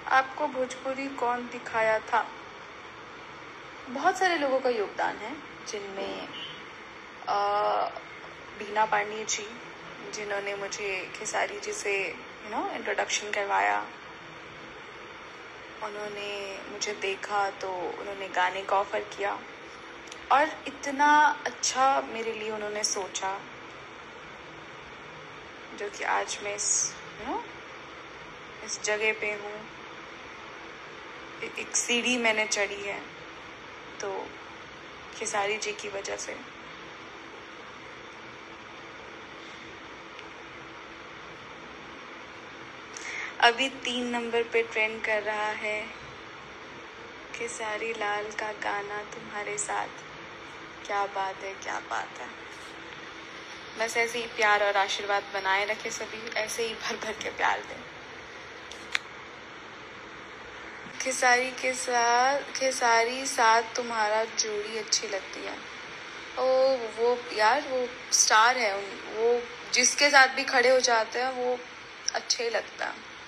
आपको भोजपुरी कौन दिखाया था? बहुत सारे लोगों का योगदान है, जिनमें बीना पांडे जी, जिन्होंने मुझे खेसारी जी से इंट्रोडक्शन करवाया। उन्होंने मुझे देखा तो उन्होंने गाने का ऑफर किया और इतना अच्छा मेरे लिए उन्होंने सोचा, जो कि आज मैं इस जगह पे हूँ। एक सीढ़ी मैंने चढ़ी है तो खेसारी जी की वजह से। अभी 3 नंबर पे ट्रेंड कर रहा है खेसारी लाल का गाना तुम्हारे साथ। क्या बात है, क्या बात है। बस ऐसे ही प्यार और आशीर्वाद बनाए रखे, सभी ऐसे ही भर भर के प्यार दें। खेसारी साथ तुम्हारा जोड़ी अच्छी लगती है। ओ वो यार, वो स्टार है, वो जिसके साथ भी खड़े हो जाते हैं वो अच्छे ही लगता है।